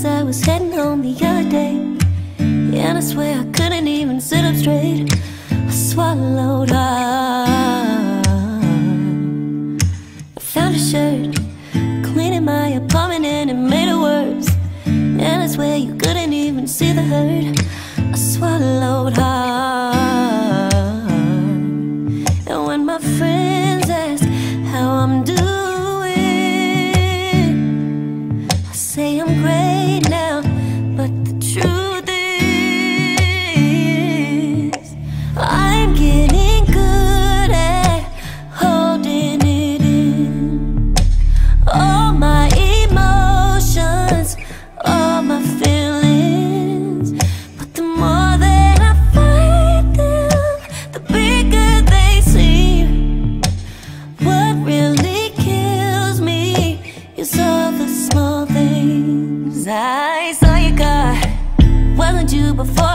Cause I was heading home the other day, and I swear I couldn't even sit up straight. I swallowed hard. I found a shirt, cleaning my apartment, and it made it worse. And I swear you couldn't even see the hurt. I swallowed hard. And when my friends ask how I'm doing, I say I'm great now, but the truth is I'm getting good at holding it in. All my emotions, all my feelings, but the more that I fight them, the bigger they seem. What really kills me is all the small things. I saw your car, wasn't you before